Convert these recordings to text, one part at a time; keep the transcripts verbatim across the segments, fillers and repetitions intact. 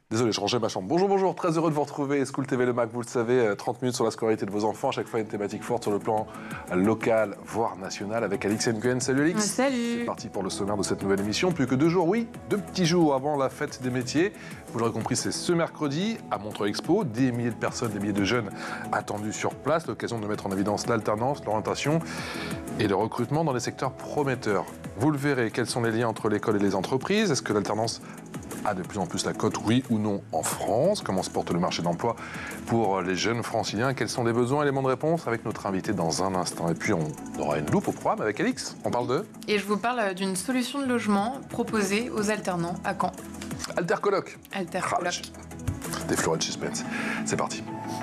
Désolé, je rangeais ma chambre. Bonjour, bonjour, très heureux de vous retrouver. School T V Le Mac, vous le savez, trente minutes sur la scolarité de vos enfants. À chaque fois, une thématique forte sur le plan local, voire national, avec Alix Nguyen. Salut Alix. Salut. C'est parti pour le sommaire de cette nouvelle émission. Plus que deux jours, oui, deux petits jours avant la fête des métiers. Vous l'aurez compris, c'est ce mercredi à Montreux Expo. Des milliers de personnes, des milliers de jeunes attendus sur place. L'occasion de mettre en évidence l'alternance, l'orientation et le recrutement dans les secteurs prometteurs. Vous le verrez, quels sont les liens entre l'école et les entreprises? Est-ce que l'alternance a de plus en plus la cote, oui ou non, en France? Comment se porte le marché d'emploi pour les jeunes franciliens? Quels sont les besoins? Éléments de réponse avec notre invité dans un instant. Et puis on aura une loupe au programme avec Alix. On parle de... Et je vous parle d'une solution de logement proposée aux alternants à Caen. Altercoloc. Altercoloc. Des fleurs de suspense. C'est parti.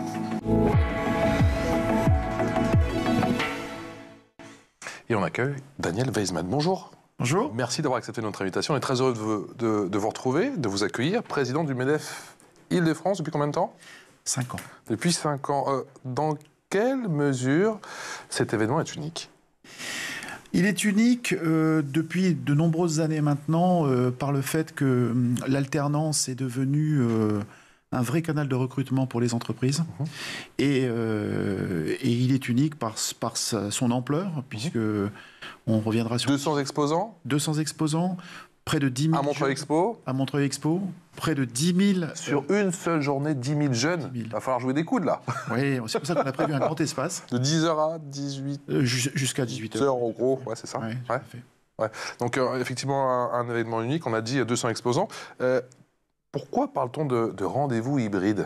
Et on accueille Daniel Weisman. Bonjour. Bonjour. Merci d'avoir accepté notre invitation. On est très heureux de vous, de, de vous retrouver, de vous accueillir. Président du MEDEF Île-de-France depuis combien de temps? Cinq ans. Depuis cinq ans. Euh, dans quelle mesure cet événement est unique? Il est unique euh, depuis de nombreuses années maintenant euh, par le fait que euh, l'alternance est devenue euh, un vrai canal de recrutement pour les entreprises. Mmh. Et, euh, et il est unique par, par sa, son ampleur, puisque mmh. on reviendra sur... deux cents exposants deux cents exposants, près de dix mille... À Montreux Expo À Montreux Expo, près de dix mille... Sur euh, une seule journée, dix mille jeunes. Il va falloir jouer des coudes, là. Oui, c'est pour ça qu'on a prévu un grand espace. De dix heures à dix-huit heures euh, Jusqu'à dix-huit heures. En gros, ouais, c'est ça. Ouais, ouais. Ouais. Donc, euh, effectivement, un, un événement unique. On a dit deux cents exposants. Euh, pourquoi parle-t-on de, de rendez-vous hybride?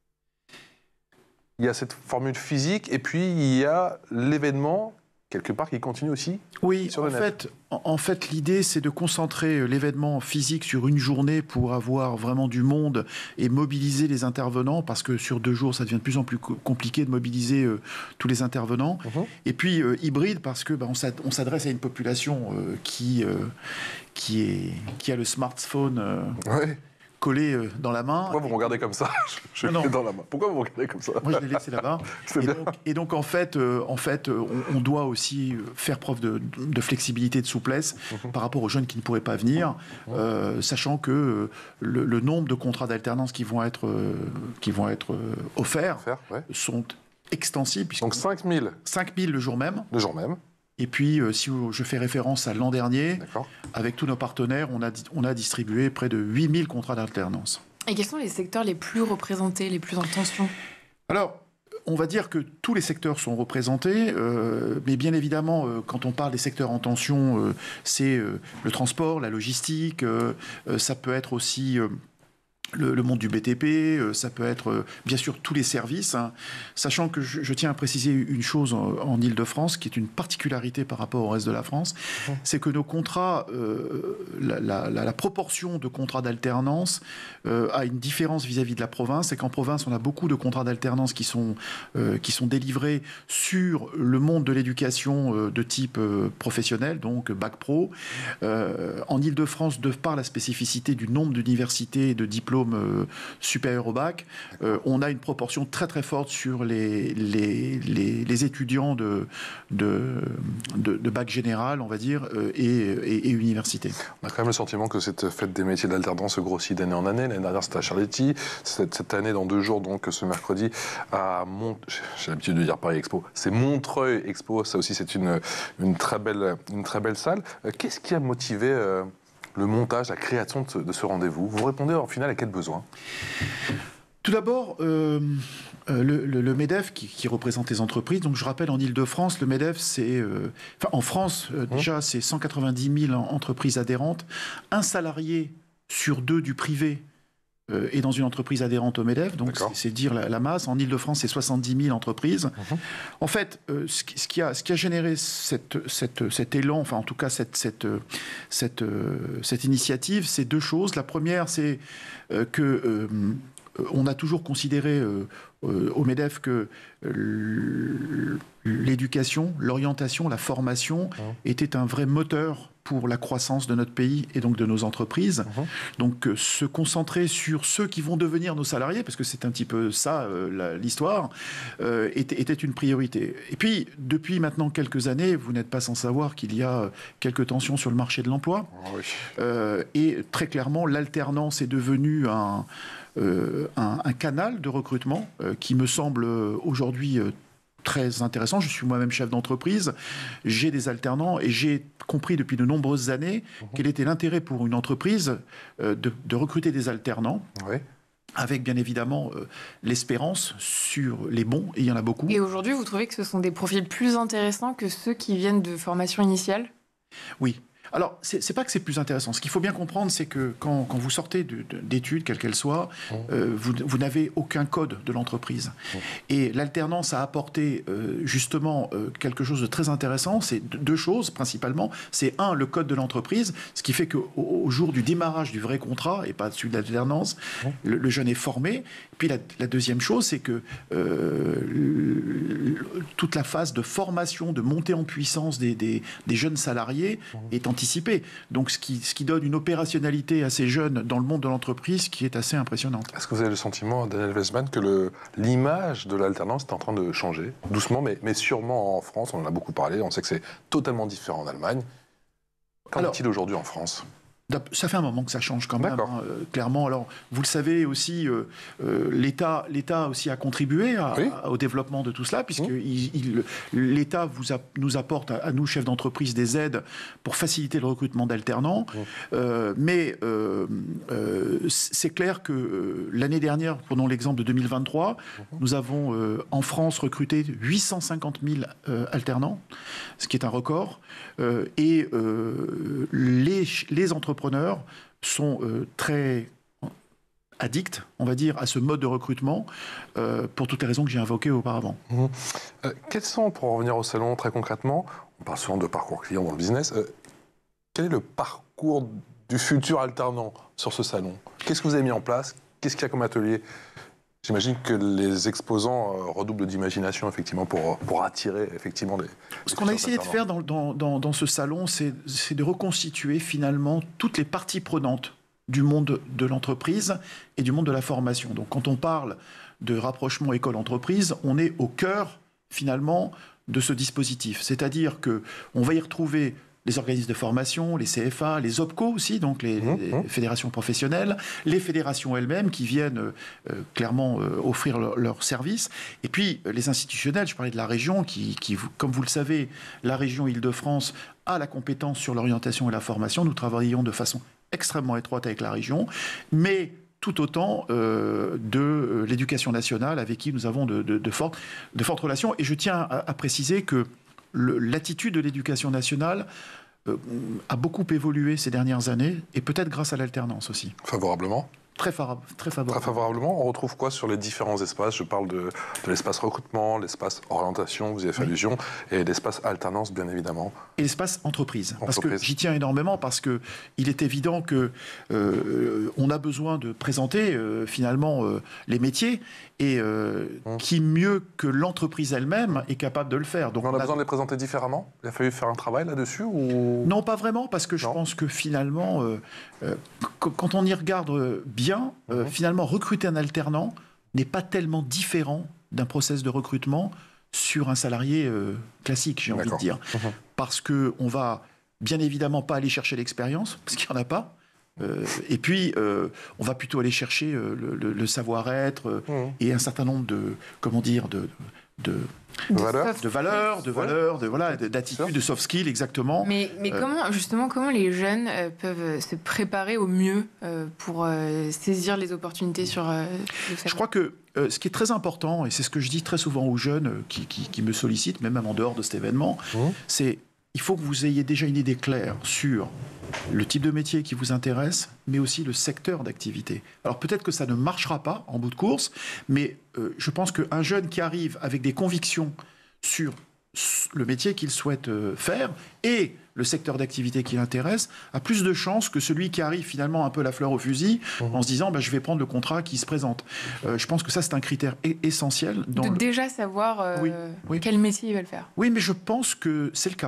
Il y a cette formule physique et puis il y a l'événement, quelque part, qui continue aussi. Oui, sur en, le fait, en, en fait, l'idée, c'est de concentrer l'événement physique sur une journée pour avoir vraiment du monde et mobiliser les intervenants, parce que sur deux jours, ça devient de plus en plus compliqué de mobiliser euh, tous les intervenants. Mmh. Et puis, euh, hybride, parce que bah, on s'adresse à une population euh, qui, euh, qui, est, qui a le smartphone... Euh, ouais. collé dans la main. Pourquoi vous me regardez comme ça? Je non, non. dans la main. Pourquoi vous me regardez comme ça? Moi, je l'ai laissé là-bas. et, donc, et donc, en fait, euh, en fait on, on doit aussi faire preuve de, de flexibilité, de souplesse mmh. par rapport aux jeunes qui ne pourraient pas venir, mmh. euh, sachant que euh, le, le nombre de contrats d'alternance qui vont être, euh, qui vont être euh, offerts Faire, ouais. sont extensibles. Donc cinq mille cinq mille le jour même. Le jour même. Et puis, euh, si je fais référence à l'an dernier, avec tous nos partenaires, on a, on a distribué près de huit mille contrats d'alternance. Et quels sont les secteurs les plus représentés, les plus en tension? Alors, on va dire que tous les secteurs sont représentés, euh, mais bien évidemment, euh, quand on parle des secteurs en tension, euh, c'est euh, le transport, la logistique, euh, euh, ça peut être aussi... Euh, Le, le monde du B T P, euh, ça peut être euh, bien sûr tous les services, hein, sachant que je, je tiens à préciser une chose en, en Île-de-France qui est une particularité par rapport au reste de la France, mmh. c'est que nos contrats, euh, la, la, la, la proportion de contrats d'alternance euh, a une différence vis-à-vis de la province. C'est qu'en province, on a beaucoup de contrats d'alternance qui sont, euh, qui sont délivrés sur le monde de l'éducation euh, de type euh, professionnel, donc bac pro. Euh, en Île-de-France, de par la spécificité du nombre d'universités et de diplômes Euh, supérieur au bac, euh, on a une proportion très très forte sur les, les, les, les étudiants de, de, de, de bac général, on va dire, euh, et, et, et université. On a quand même le sentiment que cette fête des métiers d'alternance se grossit d'année en année. L'année dernière, c'était à Charletti. Cette, cette année, dans deux jours, donc ce mercredi, à Mont... J'ai l'habitude de dire Paris Expo. C'est Montreuil Expo. Ça aussi, c'est une, une, très belle, une très belle salle. Euh, Qu'est-ce qui a motivé... Euh... le montage, la création de ce, de ce rendez-vous? Vous répondez en final à quel besoin? Tout d'abord, euh, euh, le, le, le MEDEF qui, qui représente les entreprises. Donc je rappelle, en Île-de-France, le MEDEF, c'est... Euh, enfin, en France, euh, mmh. déjà, c'est cent quatre-vingt-dix mille entreprises adhérentes. Un salarié sur deux du privé euh, est dans une entreprise adhérente au MEDEF. Donc c'est dire la, la masse. En Île-de-France, c'est soixante-dix mille entreprises. Mmh. En fait, euh, ce, ce, qui a, ce qui a généré cette, cette, cet élan, enfin en tout cas cette, cette, cette, euh, cette initiative, c'est deux choses. La première, c'est euh, que... Euh, on a toujours considéré euh, euh, au MEDEF que euh, l'éducation, l'orientation, la formation mmh. était un vrai moteur pour la croissance de notre pays et donc de nos entreprises. Mmh. Donc euh, se concentrer sur ceux qui vont devenir nos salariés, parce que c'est un petit peu ça euh, l'histoire, euh, était, était une priorité. Et puis, depuis maintenant quelques années, vous n'êtes pas sans savoir qu'il y a quelques tensions sur le marché de l'emploi. Oui. Euh, et très clairement, l'alternance est devenue un, euh, un, un canal de recrutement euh, qui me semble aujourd'hui euh, très intéressant. Je suis moi-même chef d'entreprise, j'ai des alternants et j'ai compris depuis de nombreuses années mmh. quel était l'intérêt pour une entreprise euh, de, de recruter des alternants. Oui. Avec bien évidemment euh, l'espérance sur les bons, et il y en a beaucoup. Et aujourd'hui, vous trouvez que ce sont des profils plus intéressants que ceux qui viennent de formation initiale ? Oui. Alors, c'est, c'est pas que c'est plus intéressant. Ce qu'il faut bien comprendre, c'est que quand, quand vous sortez de, de, d'études, quelles qu'elles soient, mmh. euh, vous, vous n'avez aucun code de l'entreprise. Mmh. Et l'alternance a apporté euh, justement euh, quelque chose de très intéressant. C'est deux choses, principalement. C'est un, le code de l'entreprise, ce qui fait qu'au au jour du démarrage du vrai contrat, et pas celui de l'alternance, mmh. le, le jeune est formé. Puis la, la deuxième chose, c'est que euh, le, toute la phase de formation, de montée en puissance des, des, des jeunes salariés mmh. est anticipée. Donc, ce qui, ce qui donne une opérationnalité à ces jeunes dans le monde de l'entreprise qui est assez impressionnante. Est-ce que vous avez le sentiment, Daniel Weissman, que le, l'image de l'alternance est en train de changer, doucement, mais, mais sûrement en France? On en a beaucoup parlé, on sait que c'est totalement différent en Allemagne. Qu'en est-il aujourd'hui en France? Ça fait un moment que ça change quand même, hein, euh, clairement. Alors, vous le savez aussi, euh, euh, l'État, l'État aussi a contribué à, oui. à, au développement de tout cela, puisque mmh. il, il, l'État vous a, nous apporte, à, à nous, chefs d'entreprise, des aides pour faciliter le recrutement d'alternants. Mmh. Euh, mais euh, euh, c'est clair que euh, l'année dernière, prenons l'exemple de deux mille vingt-trois, mmh. nous avons euh, en France recruté huit cent cinquante mille euh, alternants, ce qui est un record. Euh, et euh, les, les entreprises sont euh, très addicts, on va dire, à ce mode de recrutement euh, pour toutes les raisons que j'ai invoquées auparavant. Mmh. Euh, quels sont, pour en revenir au salon très concrètement, on parle souvent de parcours client dans le business, euh, quel est le parcours du futur alternant sur ce salon? Qu'est-ce que vous avez mis en place? Qu'est-ce qu'il y a comme atelier? J'imagine que les exposants euh, redoublent d'imagination, effectivement, pour, pour attirer, effectivement, les... Ce qu'on a essayé de faire dans, dans, dans, dans ce salon, c'est, c'est de reconstituer, finalement, toutes les parties prenantes du monde de l'entreprise et du monde de la formation. Donc, quand on parle de rapprochement école-entreprise, on est au cœur, finalement, de ce dispositif. C'est-à-dire qu'on va y retrouver les organismes de formation, les C F A, les OPCO aussi, donc les, mmh, les mmh. fédérations professionnelles, les fédérations elles-mêmes qui viennent euh, clairement euh, offrir leurs leur services, et puis euh, les institutionnels, je parlais de la région, qui, qui, comme vous le savez, la région Île-de-France a la compétence sur l'orientation et la formation. Nous travaillons de façon extrêmement étroite avec la région, mais tout autant euh, de euh, l'éducation nationale, avec qui nous avons de, de, de, fortes, de fortes relations. Et je tiens à, à préciser que Le, l'attitude de l'éducation nationale euh, a beaucoup évolué ces dernières années, et peut-être grâce à l'alternance aussi. Favorablement ? Très, fa- très favorablement. Très favorablement. On retrouve quoi sur les différents espaces? Je parle de, de l'espace recrutement, l'espace orientation, vous y avez fait oui. allusion, et l'espace alternance, bien évidemment. Et l'espace entreprise. entreprise. Parce que j'y tiens énormément, parce qu'il est évident qu'on euh, a besoin de présenter euh, finalement euh, les métiers, et euh, hum. qui mieux que l'entreprise elle-même est capable de le faire. Donc on a, on a besoin de les présenter différemment? Il a fallu faire un travail là-dessus ou... Non, pas vraiment, parce que je non. pense que finalement, euh, euh, quand on y regarde bien, euh, mmh. finalement, recruter un alternant n'est pas tellement différent d'un process de recrutement sur un salarié euh, classique, j'ai D'accord. envie de dire. Mmh. Parce qu'on ne va bien évidemment pas aller chercher l'expérience, parce qu'il n'y en a pas. Euh, et puis, euh, on va plutôt aller chercher euh, le, le, le savoir-être euh, mmh. et un certain nombre de, comment dire, de, de, de valeurs, de valeurs, de valeurs, de voilà, d'attitudes, de soft skills, exactement. Mais, mais euh, comment, justement, comment les jeunes euh, peuvent se préparer au mieux euh, pour euh, saisir les opportunités sur euh, le salon? Je crois que euh, ce qui est très important, et c'est ce que je dis très souvent aux jeunes euh, qui, qui, qui me sollicitent, même en dehors de cet événement, mmh. c'est il faut que vous ayez déjà une idée claire sur le type de métier qui vous intéresse, mais aussi le secteur d'activité. Alors peut-être que ça ne marchera pas en bout de course, mais euh, je pense qu'un jeune qui arrive avec des convictions sur le métier qu'il souhaite euh, faire et le secteur d'activité qui l'intéresse a plus de chances que celui qui arrive finalement un peu la fleur au fusil mmh. en se disant bah, je vais prendre le contrat qui se présente. Euh, je pense que ça c'est un critère e- essentiel. Dans de le... déjà savoir euh, oui, oui. quel métier ils veulent faire. Oui, mais je pense que c'est le cas.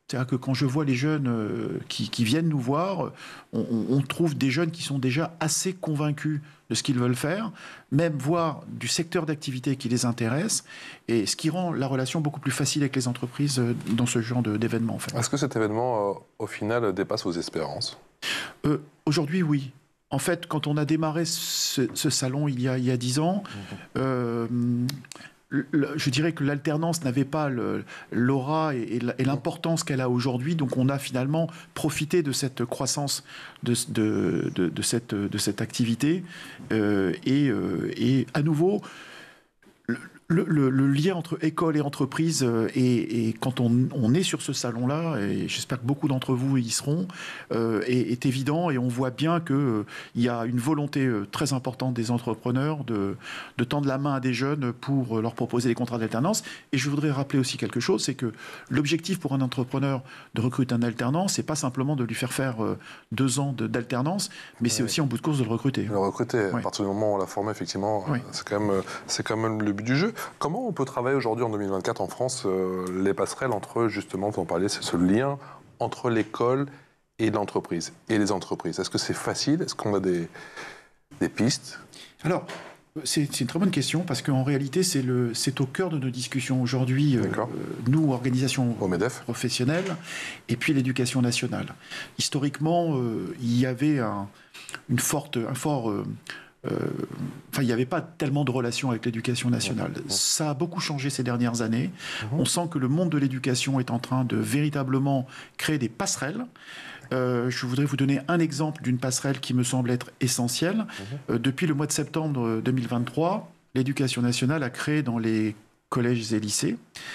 C'est-à-dire que quand je vois les jeunes euh, qui, qui viennent nous voir, on, on trouve des jeunes qui sont déjà assez convaincus de ce qu'ils veulent faire, même voire du secteur d'activité qui les intéresse, et ce qui rend la relation beaucoup plus facile avec les entreprises euh, dans ce genre de, d'événement. En fait. Est-ce que cet événement, euh, au final, dépasse vos espérances ? euh, Aujourd'hui, oui. En fait, quand on a démarré ce, ce salon il y a, il y a dix ans, mmh. euh, je dirais que l'alternance n'avait pas le, l'aura et, et l'importance qu'elle a aujourd'hui. Donc on a finalement profité de cette croissance de, de, de, de, cette, de cette activité. Euh, et, euh, et à nouveau, le, le, le lien entre école et entreprise, et, et quand on, on est sur ce salon-là, et j'espère que beaucoup d'entre vous y seront, euh, est, est évident, et on voit bien qu'il euh, y a une volonté euh, très importante des entrepreneurs de, de tendre la main à des jeunes pour euh, leur proposer des contrats d'alternance. Et je voudrais rappeler aussi quelque chose, c'est que l'objectif pour un entrepreneur de recruter un alternant, c'est pas simplement de lui faire faire euh, deux ans de, d'alternance, mais ouais. c'est aussi en bout de course de le recruter. Le recruter, ouais. À partir du moment où on l'a formé, effectivement, ouais. c'est, quand même, c'est quand même le but du jeu. Comment on peut travailler aujourd'hui en deux mille vingt-quatre en France euh, les passerelles entre, justement, vous en parliez, c'est ce lien entre l'école et l'entreprise, et les entreprises? Est-ce que c'est facile? Est-ce qu'on a des, des pistes? Alors, c'est, c'est une très bonne question, parce qu'en réalité, c'est, le, c'est au cœur de nos discussions aujourd'hui, euh, nous, organisations professionnelles, et puis l'éducation nationale. Historiquement, euh, il y avait un, une forte, un fort... Euh, Euh, enfin, il n'y avait pas tellement de relations avec l'éducation nationale. Mmh. Ça a beaucoup changé ces dernières années. Mmh. On sent que le monde de l'éducation est en train de véritablement créer des passerelles. Euh, je voudrais vous donner un exemple d'une passerelle qui me semble être essentielle. Mmh. Euh, depuis le mois de septembre deux mille vingt-trois, l'éducation nationale a créé dans les collèges et lycées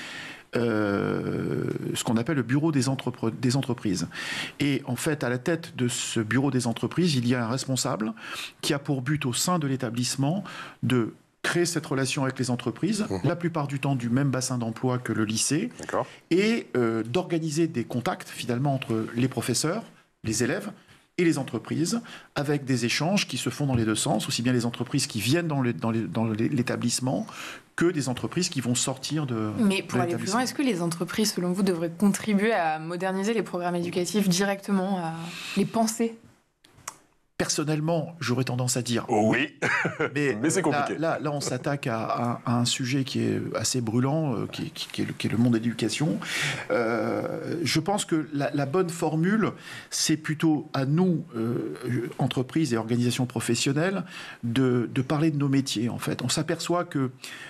Euh, ce qu'on appelle le bureau des, entrepre- des entreprises. Et en fait, à la tête de ce bureau des entreprises, il y a un responsable qui a pour but au sein de l'établissement de créer cette relation avec les entreprises, mmh. la plupart du temps du même bassin d'emploi que le lycée, D'accord. et euh, d'organiser des contacts finalement entre les professeurs, les élèves et les entreprises, avec des échanges qui se font dans les deux sens, aussi bien les entreprises qui viennent dans, le, dans, les, dans l'établissement que des entreprises qui vont sortir de Mais pour de aller plus loin, est-ce que les entreprises, selon vous, devraient contribuer à moderniser les programmes éducatifs directement, à les penser ? Personnellement, j'aurais tendance à dire oh oui, mais, mais c'est compliqué. Là, là, là on s'attaque à, à, à un sujet qui est assez brûlant, euh, qui, qui, qui, est le, qui est le monde de l'éducation. Euh, je pense que la, la bonne formule, c'est plutôt à nous, euh, entreprises et organisations professionnelles, de, de parler de nos métiers. En fait, on s'aperçoit que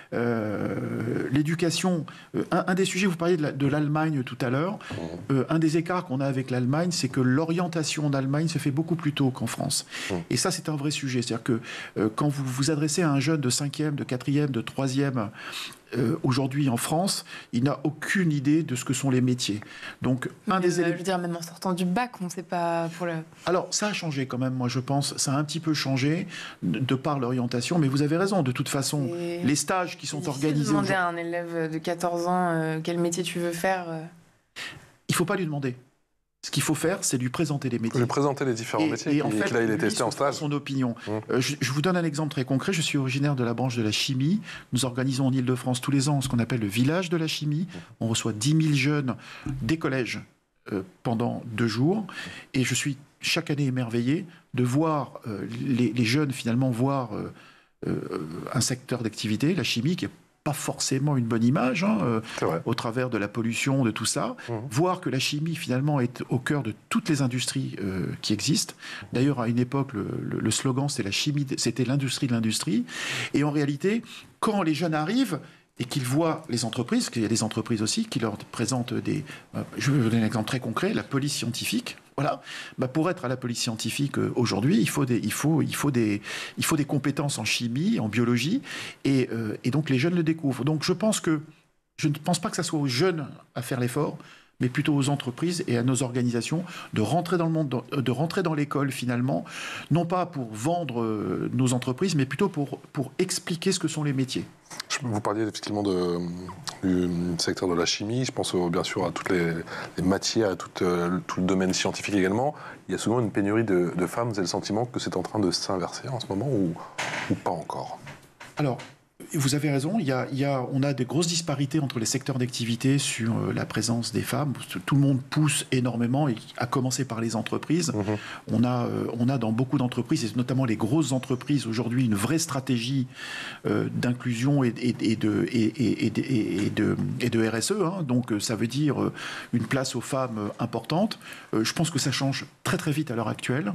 euh, l'éducation, euh, un, un des sujets, vous parliez de, la, de l'Allemagne tout à l'heure, euh, un des écarts qu'on a avec l'Allemagne, c'est que l'orientation en Allemagne se fait beaucoup plus tôt qu'en France. Et ça, c'est un vrai sujet. C'est-à-dire que euh, quand vous vous adressez à un jeune de cinquième, de quatrième, de troisième, euh, aujourd'hui en France, il n'a aucune idée de ce que sont les métiers. Donc, un Mais des élèves... Je veux dire, même en sortant du bac, on ne sait pas pour le... Alors, ça a changé quand même, moi, je pense. Ça a un petit peu changé de, de par l'orientation. Mais vous avez raison. De toute façon, Et... les stages qui sont c'est organisés... demander à un élève de quatorze ans euh, quel métier tu veux faire euh... Il ne faut pas lui demander. Ce qu'il faut faire, c'est lui présenter les métiers. Lui présenter les différents et, métiers. Et en fait, là, il est testé en stage. Son opinion. Mmh. Euh, je, je vous donne un exemple très concret. Je suis originaire de la branche de la chimie. Nous organisons en Île-de-France tous les ans ce qu'on appelle le village de la chimie. On reçoit dix mille jeunes des collèges euh, pendant deux jours. Et je suis chaque année émerveillé de voir euh, les, les jeunes finalement voir euh, euh, un secteur d'activité, la chimie, qui est pas forcément une bonne image, hein, euh, au travers de la pollution, de tout ça. Mmh. Voir que la chimie, finalement, est au cœur de toutes les industries euh, qui existent. D'ailleurs, à une époque, le, le, le slogan, c'était, la chimie, c'était l'industrie de l'industrie. Et en réalité, quand les jeunes arrivent et qu'ils voient les entreprises, qu'il y a des entreprises aussi qui leur présentent des... Euh, je vais vous donner un exemple très concret, la police scientifique. Voilà. Bah pour être à la police scientifique euh, aujourd'hui, il faut des, il faut, il faut des, il faut des compétences en chimie, en biologie, et, euh, et donc les jeunes le découvrent. Donc je pense que, je ne pense pas que ça soit aux jeunes à faire l'effort, mais plutôt aux entreprises et à nos organisations de rentrer dans le monde, de rentrer dans l'école finalement, non pas pour vendre euh, nos entreprises, mais plutôt pour, pour expliquer ce que sont les métiers. Vous parliez effectivement de, du secteur de la chimie, je pense bien sûr à toutes les, les matières, à tout, euh, tout le domaine scientifique également. Il y a souvent une pénurie de, de femmes. Vous avez le sentiment que c'est en train de s'inverser en ce moment ou, ou pas encore ? Alors, Vous avez raison, il y a, il y a, on a des grosses disparités entre les secteurs d'activité sur euh, la présence des femmes. Tout le monde pousse énormément, et à commencer par les entreprises. Mmh. On a, euh, on a dans beaucoup d'entreprises, et notamment les grosses entreprises, aujourd'hui une vraie stratégie euh, d'inclusion et, et, et, de, et, et, et, et, de, et de R S E. Hein. Donc ça veut dire euh, une place aux femmes importante. Euh, je pense que ça change très très vite à l'heure actuelle.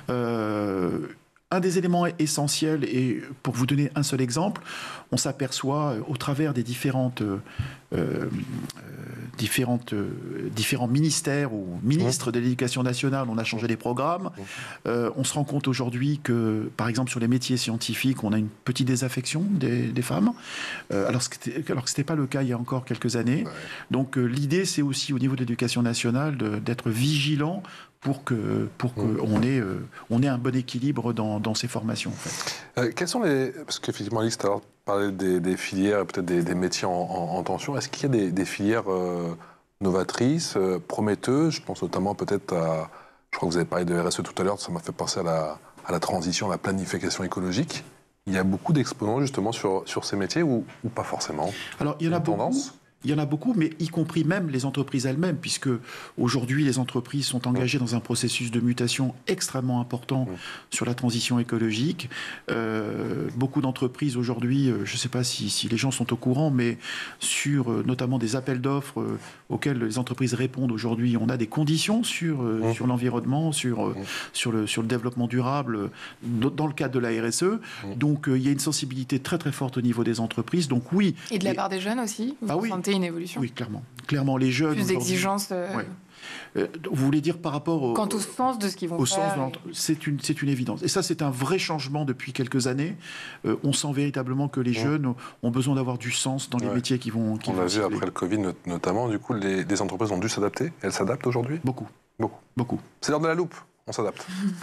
Euh, Un des éléments essentiels, et pour vous donner un seul exemple, on s'aperçoit au travers des différentes, euh, euh, différentes, euh, différents ministères ou ministres de l'Éducation nationale, on a changé les programmes. Euh, on se rend compte aujourd'hui que, par exemple, sur les métiers scientifiques, on a une petite désaffection des, des femmes, euh, alors, alors que ce n'était pas le cas il y a encore quelques années. Ouais. Donc euh, l'idée, c'est aussi au niveau de l'Éducation nationale d'être vigilant pour que pour qu'on ait euh, on ait un bon équilibre dans, dans ces formations. En fait. Euh, quels sont les parce qu'effectivement Alix a parlé des, des filières, peut-être des, des métiers en, en, en tension. Est-ce qu'il y a des, des filières euh, novatrices, euh, prometteuses? Je pense notamment peut-être à, je crois que vous avez parlé de R S E tout à l'heure, ça m'a fait penser à la à la transition, à la planification écologique. Il y a beaucoup d'exposants justement sur sur ces métiers ou, ou pas forcément? Alors il y en a beaucoup. Tendance. Il y en a beaucoup, mais y compris même les entreprises elles-mêmes, puisque aujourd'hui les entreprises sont engagées dans un processus de mutation extrêmement important mmh. sur la transition écologique. Euh, beaucoup d'entreprises aujourd'hui, je ne sais pas si, si les gens sont au courant, mais sur euh, notamment des appels d'offres euh, auxquels les entreprises répondent aujourd'hui, on a des conditions sur, euh, mmh. sur l'environnement, sur, euh, mmh. sur, le, sur le développement durable, dans le cadre de la R S E. Mmh. Donc euh, il y a une sensibilité très très forte au niveau des entreprises. Donc oui. Et de la et... part des jeunes aussi, vous ah, oui. sentez une évolution? Oui, clairement. Clairement, les jeunes... Plus d'exigences euh... ouais. euh, Vous voulez dire par rapport au... Quant au sens de ce qu'ils vont au faire. Sens et... C'est une, c'est une évidence. Et ça, c'est un vrai changement depuis quelques années. Euh, on sent véritablement que les ouais. jeunes ont besoin d'avoir du sens dans les ouais. métiers qui vont... Qui on vont l'a vu après le Covid notamment. Du coup, les, les entreprises ont dû s'adapter. Elles s'adaptent aujourd'hui? Beaucoup. Beaucoup. Beaucoup. C'est l'heure de la loupe. On s'adapte.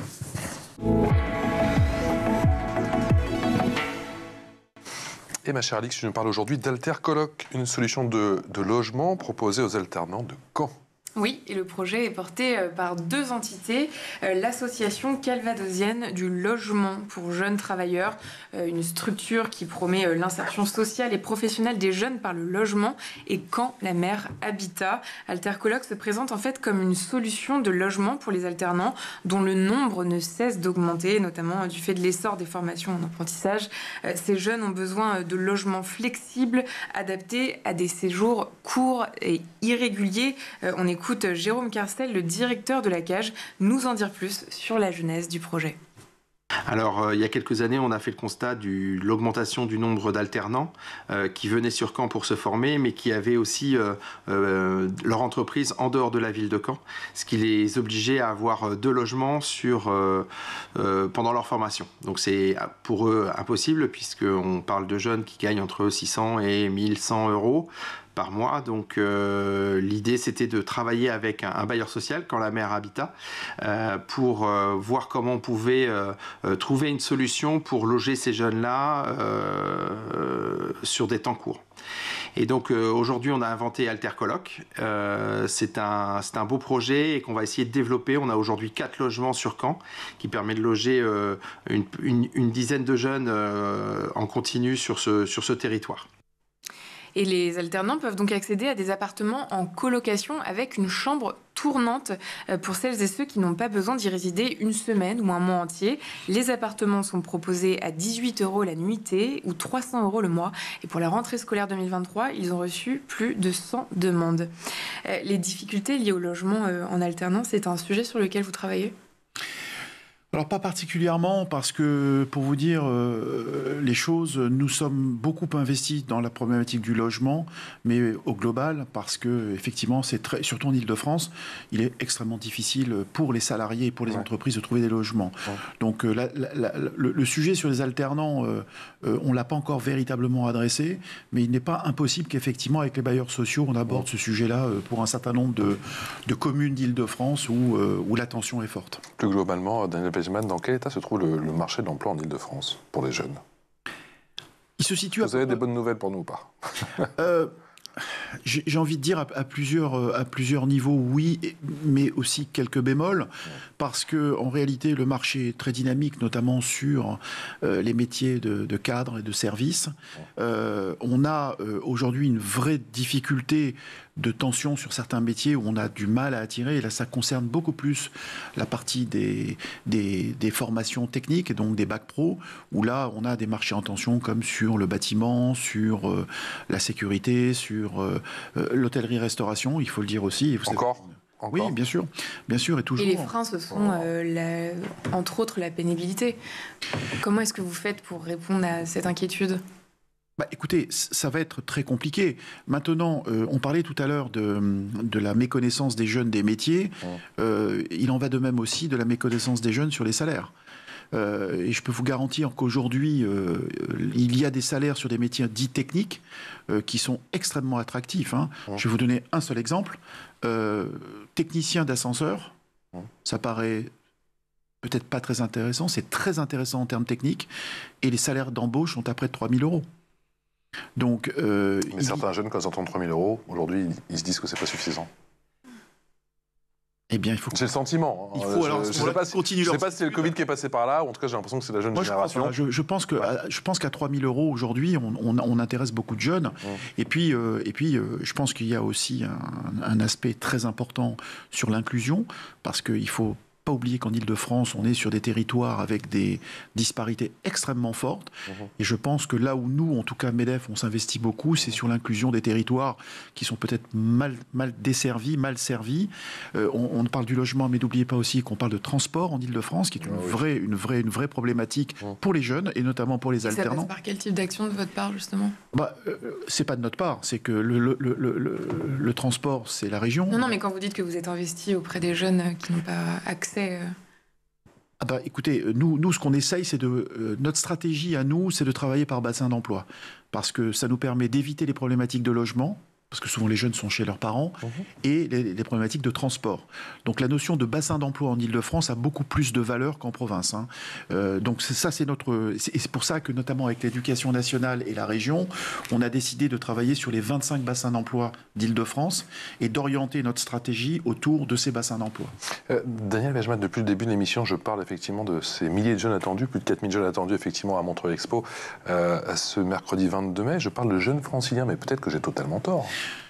Et ma chère Alix, je nous parle aujourd'hui d'Altercoloc, une solution de, de logement proposée aux alternants de Caen. Oui, et le projet est porté par deux entités, l'association calvadosienne du logement pour jeunes travailleurs, une structure qui promet l'insertion sociale et professionnelle des jeunes par le logement, et Caen la mer Habitat. Altercoloc se présente en fait comme une solution de logement pour les alternants dont le nombre ne cesse d'augmenter, notamment du fait de l'essor des formations en apprentissage. Ces jeunes ont besoin de logements flexibles, adaptés à des séjours courts et irréguliers. On écoute Écoute Jérôme Carcel, le directeur de la Cage, nous en dire plus sur la genèse du projet. Alors, euh, il y a quelques années, on a fait le constat de l'augmentation du nombre d'alternants euh, qui venaient sur Caen pour se former, mais qui avaient aussi euh, euh, leur entreprise en dehors de la ville de Caen, ce qui les obligeait à avoir deux logements sur, euh, euh, pendant leur formation. Donc, c'est pour eux impossible, puisqu'on parle de jeunes qui gagnent entre six cents et mille cent euros par mois. Donc euh, l'idée c'était de travailler avec un, un bailleur social, Caen la mer Habitat, euh, pour euh, voir comment on pouvait euh, euh, trouver une solution pour loger ces jeunes-là euh, sur des temps courts. Et donc euh, aujourd'hui on a inventé Altercoloc. Euh, c'est un, c'est un beau projet et qu'on va essayer de développer. On a aujourd'hui quatre logements sur Caen qui permet de loger euh, une, une, une dizaine de jeunes euh, en continu sur ce, sur ce territoire. Et les alternants peuvent donc accéder à des appartements en colocation avec une chambre tournante pour celles et ceux qui n'ont pas besoin d'y résider une semaine ou un mois entier. Les appartements sont proposés à dix-huit euros la nuitée ou trois cents euros le mois. Et pour la rentrée scolaire deux mille vingt-trois, ils ont reçu plus de cent demandes. Les difficultés liées au logement en alternance, c'est un sujet sur lequel vous travaillez ? Alors pas particulièrement parce que, pour vous dire euh, les choses, nous sommes beaucoup investis dans la problématique du logement, mais au global parce que effectivement, c'est très, surtout en Île-de-France, il est extrêmement difficile pour les salariés et pour les ouais. entreprises de trouver des logements. Ouais. Donc euh, la, la, la, le, le sujet sur les alternants, euh, euh, on l'a pas encore véritablement adressé, mais il n'est pas impossible qu'effectivement avec les bailleurs sociaux, on aborde ouais. ce sujet-là euh, pour un certain nombre de, de communes d'Île-de-France où, euh, où la tension est forte. Plus globalement, Daniel dans quel état se trouve le, le marché de l'emploi en Île-de-France pour les jeunes? Il se situe Vous avez des bonnes nouvelles pour nous ou pas? euh, J'ai envie de dire à, à, plusieurs, à plusieurs niveaux, oui, mais aussi quelques bémols, parce qu'en réalité, le marché est très dynamique, notamment sur euh, les métiers de, de cadre et de service. Euh, on a euh, aujourd'hui une vraie difficulté de tension sur certains métiers où on a du mal à attirer. Et là, ça concerne beaucoup plus la partie des, des, des formations techniques, et donc des bacs pro, où là, on a des marchés en tension comme sur le bâtiment, sur euh, la sécurité, sur euh, euh, l'hôtellerie-restauration, il faut le dire aussi. Vous Encore savez, Encore. Oui, bien sûr, bien sûr, et toujours. Et les freins, ce sont euh, la, entre autres la pénibilité. Comment est-ce que vous faites pour répondre à cette inquiétude ? Bah, écoutez, ça va être très compliqué. Maintenant, euh, on parlait tout à l'heure de, de la méconnaissance des jeunes des métiers. Euh, il en va de même aussi de la méconnaissance des jeunes sur les salaires. Euh, et je peux vous garantir qu'aujourd'hui, euh, il y a des salaires sur des métiers dits techniques euh, qui sont extrêmement attractifs. Hein. Je vais vous donner un seul exemple. Euh, technicien d'ascenseur, ça paraît peut-être pas très intéressant, c'est très intéressant en termes techniques, et les salaires d'embauche sont à près de trois mille euros. Donc, euh, Mais il... certains jeunes, quand ils entendent trois mille euros, aujourd'hui, ils se disent que c'est pas suffisant. Eh bien, il faut. J'ai le sentiment. Il faut, alors, je ne sais pas, si, je sais pas si c'est le Covid qui est passé par là, ou en tout cas, j'ai l'impression que c'est la jeune Moi, génération. Je pense, je, je pense que, je pense qu'à trois mille euros aujourd'hui, on, on, on intéresse beaucoup de jeunes. Mmh. Et puis, euh, et puis, euh, je pense qu'il y a aussi un, un aspect très important sur l'inclusion, parce qu'il faut pas oublier qu'en Île-de-France, on est sur des territoires avec des disparités extrêmement fortes. Mmh. Et je pense que là où nous, en tout cas MEDEF, on s'investit beaucoup, c'est sur l'inclusion des territoires qui sont peut-être mal, mal desservis, mal servis. Euh, on, on parle du logement, mais n'oubliez pas aussi qu'on parle de transport en Île-de-France, qui est une, ah oui. vraie, une, vraie, une vraie problématique mmh. pour les jeunes, et notamment pour les et alternants. Ça passe par quel type d'action de votre part, justement ? Bah, euh, c'est pas de notre part, c'est que le, le, le, le, le, le transport, c'est la région. Non, non, mais quand vous dites que vous êtes investi auprès des jeunes qui n'ont pas accès... Ah bah, écoutez, nous, nous ce qu'on essaye, c'est de... Euh, notre stratégie à nous, c'est de travailler par bassin d'emploi. Parce que ça nous permet d'éviter les problématiques de logement, parce que souvent les jeunes sont chez leurs parents, mmh. et les, les problématiques de transport. Donc la notion de bassin d'emploi en Île-de-France a beaucoup plus de valeur qu'en province. Hein. Euh, donc c'est, ça, c'est notre... Et c'est pour ça que, notamment avec l'éducation nationale et la région, on a décidé de travailler sur les vingt-cinq bassins d'emploi d'Île-de-France et d'orienter notre stratégie autour de ces bassins d'emploi. Euh, Daniel Benjamin, depuis le début de l'émission, je parle effectivement de ces milliers de jeunes attendus, plus de quatre mille jeunes attendus effectivement à Montreuil Expo euh, ce mercredi vingt-deux mai. Je parle de jeunes franciliens, mais peut-être que j'ai totalement tort.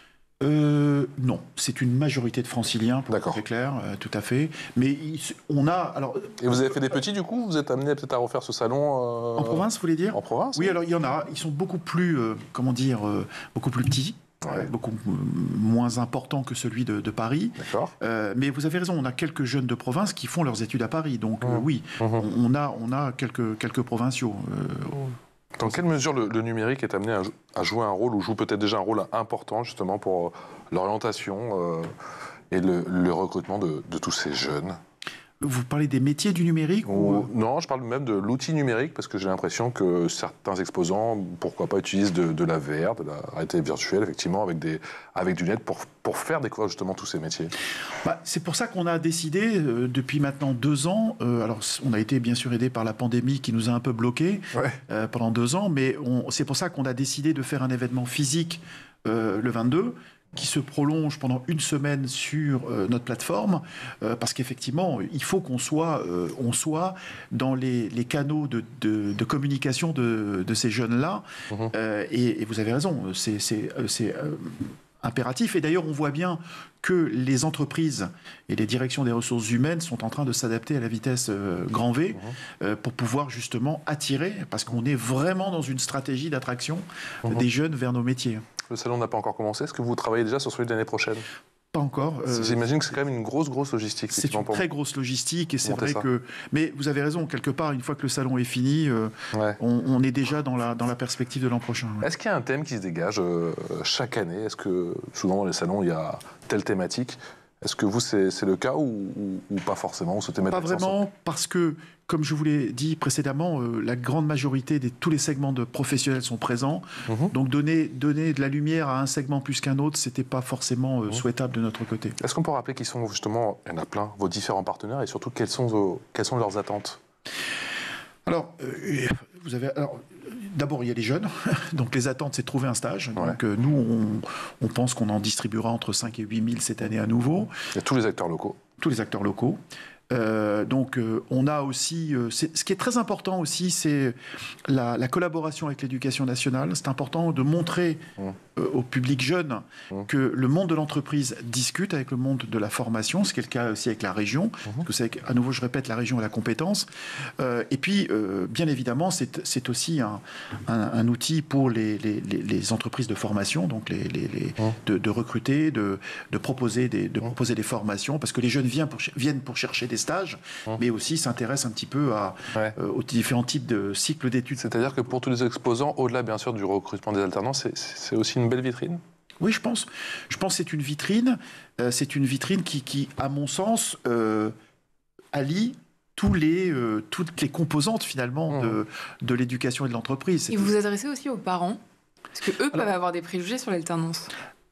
Euh, non, c'est une majorité de franciliens, pour être très clair, euh, tout à fait. Mais il, on a... Alors, et vous avez fait des petits, du coup? Vous êtes amené peut-être à refaire ce salon euh... En province, vous voulez dire? En province? Oui, oui, alors il y en a. Ils sont beaucoup plus, euh, comment dire, euh, beaucoup plus petits. Ouais. Beaucoup moins important que celui de, de Paris. D'accord. Euh, mais vous avez raison, on a quelques jeunes de province qui font leurs études à Paris. Donc mmh. euh, oui, mmh. on, on, a, on a quelques, quelques provinciaux. Euh, Dans quelle mesure le, le numérique est amené à, à jouer un rôle, ou joue peut-être déjà un rôle important justement pour l'orientation euh, et le, le recrutement de, de tous ces jeunes? Vous parlez des métiers du numérique ou... ou... Non, je parle même de l'outil numérique, parce que j'ai l'impression que certains exposants, pourquoi pas, utilisent de, de la V R, de la réalité virtuelle, effectivement, avec, des, avec du net, pour, pour faire découvrir justement tous ces métiers. Bah, c'est pour ça qu'on a décidé, euh, depuis maintenant deux ans, euh, alors on a été bien sûr aidé par la pandémie qui nous a un peu bloqués ouais. euh, pendant deux ans, mais on, c'est pour ça qu'on a décidé de faire un événement physique euh, le vingt-deux, qui se prolonge pendant une semaine sur euh, notre plateforme, euh, parce qu'effectivement, il faut qu'on soit, euh, on soit dans les, les canaux de, de, de communication de, de ces jeunes-là. Mmh. Euh, et, et vous avez raison, c'est, c'est, c'est euh, impératif. Et d'ailleurs, on voit bien que les entreprises et les directions des ressources humaines sont en train de s'adapter à la vitesse euh, grand V mmh. euh, pour pouvoir justement attirer, parce qu'on est vraiment dans une stratégie d'attraction mmh. des jeunes vers nos métiers. Le salon n'a pas encore commencé. Est-ce que vous travaillez déjà sur celui de l'année prochaine? Pas encore. Euh, J'imagine que c'est quand même une grosse, grosse logistique. C'est une très grosse logistique et c'est vrai ça. que... Mais vous avez raison, quelque part, une fois que le salon est fini, euh, ouais. on, on est déjà dans la, dans la perspective de l'an prochain. Ouais. Est-ce qu'il y a un thème qui se dégage euh, chaque année? Est-ce que souvent dans les salons, il y a telle thématique? Est-ce que vous, c'est, c'est le cas ou, ou, ou pas forcément? Vous pas vraiment, parce que, comme je vous l'ai dit précédemment, euh, la grande majorité de tous les segments de professionnels sont présents. Mmh. Donc donner, donner de la lumière à un segment plus qu'un autre, ce n'était pas forcément euh, mmh. souhaitable de notre côté. Est-ce qu'on peut rappeler qui sont justement, il y en a plein, vos différents partenaires, et surtout quelles sont, vos, quelles sont leurs attentes? Alors, euh, vous avez... Alors, d'abord, il y a les jeunes. Donc, les attentes, c'est de trouver un stage. Ouais. Donc, euh, nous, on, on pense qu'on en distribuera entre cinq et huit mille cette année à nouveau. Il y a tous les acteurs locaux. Tous les acteurs locaux. Euh, donc, euh, on a aussi... Euh, ce qui est très important aussi, c'est la, la collaboration avec l'éducation nationale. C'est important de montrer mmh. euh, au public jeune mmh. que le monde de l'entreprise discute avec le monde de la formation, ce qui est le cas aussi avec la région. Mmh. Parce que c'est, à nouveau, je répète, la région a la compétence. Euh, et puis, euh, bien évidemment, c'est, c'est aussi un, un, un outil pour les, les, les entreprises de formation, donc les, les, les, mmh. de, de recruter, de, de, proposer des, de mmh. proposer des formations, parce que les jeunes viennent pour, viennent pour chercher des stages, mmh. mais aussi s'intéressent un petit peu à, ouais. euh, aux différents types de cycles d'études. C'est-à-dire que pour tous les exposants, au-delà bien sûr du recrutement des alternants, c'est, c'est aussi une belle vitrine ? Oui, je pense. Je pense que c'est une vitrine. Euh, c'est une vitrine qui, qui à mon sens, euh, allie tous les, euh, toutes les composantes finalement mmh. de, de l'éducation et de l'entreprise. Et vous vous adressez aussi aux parents ? Parce qu'eux Alors, peuvent avoir des préjugés sur l'alternance.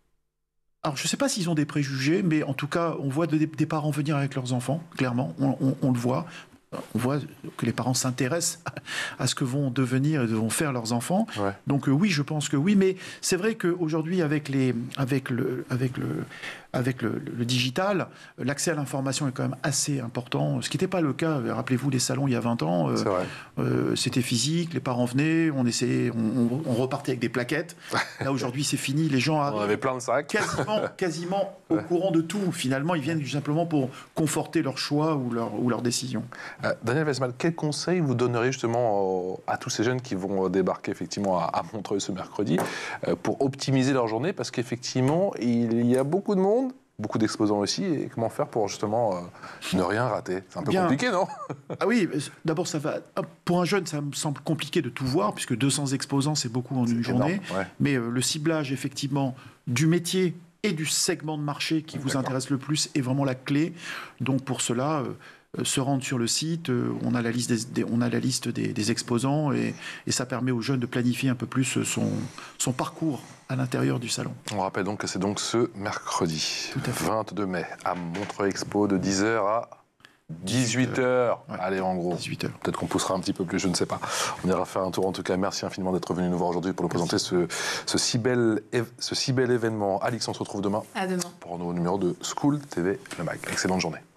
Alors, je ne sais pas s'ils ont des préjugés, mais en tout cas, on voit des, des parents venir avec leurs enfants, clairement, on, on, on le voit. On voit que les parents s'intéressent à ce que vont devenir et vont faire leurs enfants. Ouais. Donc euh, oui, je pense que oui, mais c'est vrai qu'aujourd'hui, avec, les, avec, le, avec, le, avec le, le digital, l'accès à l'information est quand même assez important, ce qui n'était pas le cas, rappelez-vous, les salons il y a vingt ans, euh, euh, c'était physique, les parents venaient, on, essayait, on, on repartait avec des plaquettes. Là, aujourd'hui, c'est fini, les gens arrivent on avait plein de sacs. quasiment, quasiment au courant de tout. Finalement, ils viennent tout simplement pour conforter leur choix ou leur, ou leur décision. Euh, Daniel Westmal, quel conseil vous donneriez justement à tous ces jeunes qui vont débarquer effectivement à, à Montreuil ce mercredi euh, pour optimiser leur journée ? Parce qu'effectivement, il y a beaucoup de monde, beaucoup d'exposants aussi, et comment faire pour justement euh, ne rien rater ? C'est un peu Bien. compliqué, non ? Ah oui, d'abord, ça va. Pour un jeune, ça me semble compliqué de tout voir, puisque deux cents exposants, c'est beaucoup en c'est une énorme, journée. Ouais. Mais euh, le ciblage, effectivement, du métier et du segment de marché qui D'accord. vous intéresse le plus est vraiment la clé. Donc pour cela... Euh, se rendre sur le site, on a la liste des, des, on a la liste des, des exposants et, et ça permet aux jeunes de planifier un peu plus son, son parcours à l'intérieur du salon. On rappelle donc que c'est donc ce mercredi vingt-deux mai à Montreuil Expo de dix heures à dix-huit heures. Ouais. Allez, en gros. dix-huit heures. Peut-être qu'on poussera un petit peu plus, je ne sais pas. On ira faire un tour. En tout cas, merci infiniment d'être venu nous voir aujourd'hui pour nous présenter ce, ce, si bel, ce si bel événement. Alix, on se retrouve demain. À demain. Pour un nouveau numéro de School T V Le Mag. Excellente journée.